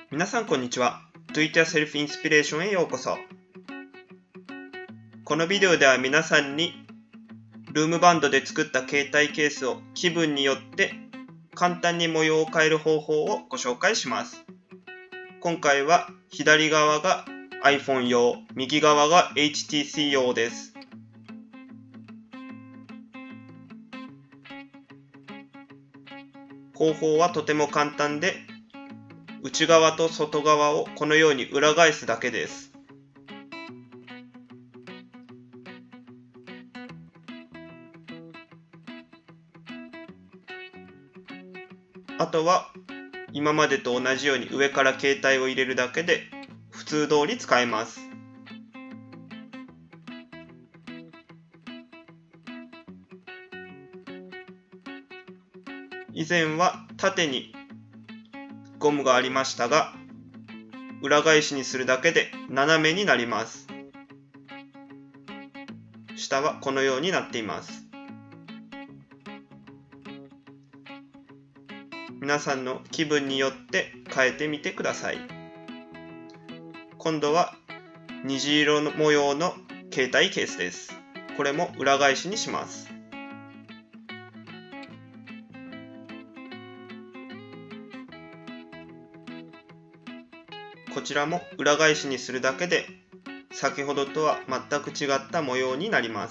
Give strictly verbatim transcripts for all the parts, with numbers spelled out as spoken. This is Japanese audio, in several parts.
皆さんこんにちは。Do It Yourself インスピレーションへようこそ。このビデオでは皆さんにルームバンドで作った携帯ケースを気分によって簡単に模様を変える方法をご紹介します。今回は左側が iPhone 用、右側が エイチティーシー 用です。方法はとても簡単で、内側と外側をこのように裏返すだけです。あとは今までと同じように上から携帯を入れるだけで普通通り使えます。以前は縦にゴムがありましたが、裏返しにするだけで斜めになります。下はこのようになっています。皆さんの気分によって変えてみてください。今度は虹色の模様の携帯ケースです。これも裏返しにします。こちらも裏返しにするだけで先ほどとは全く違った模様になります。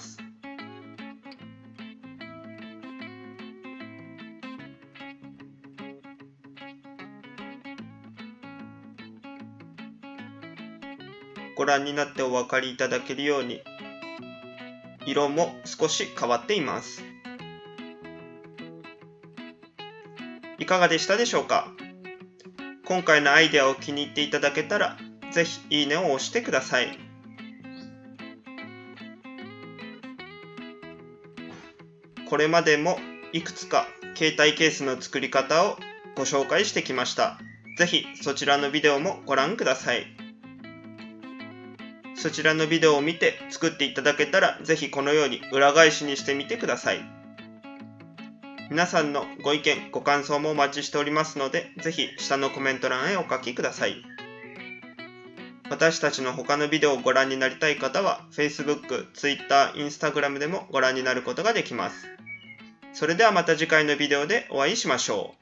ご覧になってお分かりいただけるように色も少し変わっています。いかがでしたでしょうか？今回のアイデアを気に入っていただけたら、ぜひいいねを押してください。これまでもいくつか携帯ケースの作り方をご紹介してきました。ぜひそちらのビデオもご覧ください。そちらのビデオを見て作っていただけたら、ぜひこのように裏返しにしてみてください。皆さんのご意見、ご感想もお待ちしておりますので、ぜひ下のコメント欄へお書きください。私たちの他のビデオをご覧になりたい方は、Facebook、Twitter、Instagram でもご覧になることができます。それではまた次回のビデオでお会いしましょう。